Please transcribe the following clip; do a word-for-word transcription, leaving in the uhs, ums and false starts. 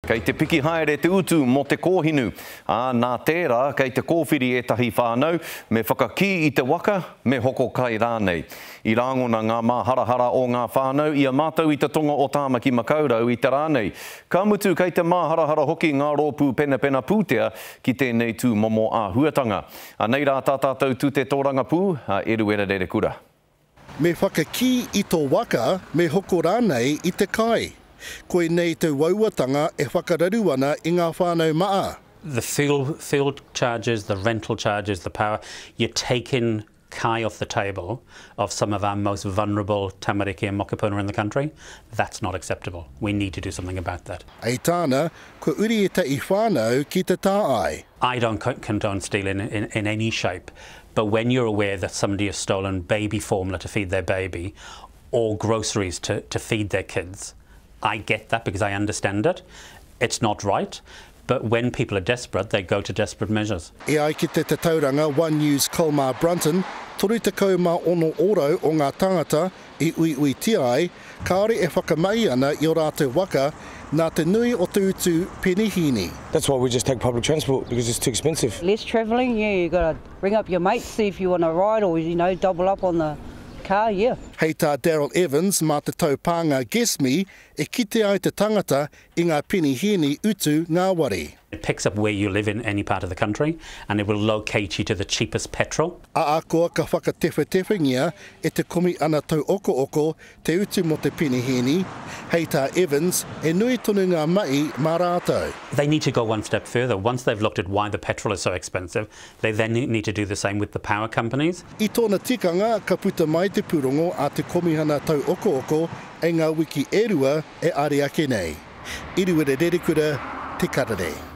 Kei te piki haere te utu mo te kōhinu. A nā tērā, kei te kōwhiri e tahi whānau, me whakaki i te waka, me hoko kai rānei. I rāngona ngā mā harahara o ngā whānau, ia mātou i te tonga o tāmaki makaurau i te rānei. Ka mutu kei te mā harahara hoki ngā rōpū pena pena pūtea ki tēnei tū momo a huatanga. A nei rā tātātou tū te tōranga pū, a Eruera Rerekura. Me whakaki i tō waka, me hoko rānei i te kai. Koe nei te wauatanga e whakararu ana i ngā whānau maa. The fuel, fuel charges, the rental charges, the power, you're taking kai off the table of some of our most vulnerable tamariki and mokopuna in the country. That's not acceptable. We need to do something about that. Ei tāna, ko uri e te i whānau ki te tāai. I don't condone stealing in, in any shape, but when you're aware that somebody has stolen baby formula to feed their baby or groceries to, to feed their kids, I get that because I understand it. It's not right. But when people are desperate, they go to desperate measures. E ai ki te te tauranga, One News Colmar Brunton, toru te kaumā ono oro o ngā tangata i ui ui tiai, kāore e whakamai ana i o rātou waka, nā te nui o te utu penihini. That's why we just take public transport, because it's too expensive. Less travelling, yeah, you got to ring up your mates, see if you want to ride or, you know, double up on the car, yeah. Hei tā Daryl Evans, mā te taupānga Guess Me, e kite ai te tangata i ngā penihini utu ngā wari. It picks up where you live in any part of the country and it will locate you to the cheapest petrol. A akoa ka whakatewhetewhengia e te komi ana tau oko oko te utu mo te penihini. Hei tā Evans, e nui tonu ngā mai mā rātou. They need to go one step further. Once they've looked at why the petrol is so expensive, they then need to do the same with the power companies. I tōna tikanga, ka puta mai te purongo a te komihana tau oko oko e ngā wiki e rua e ari ake nei. Eruera Rerekura, te Karere.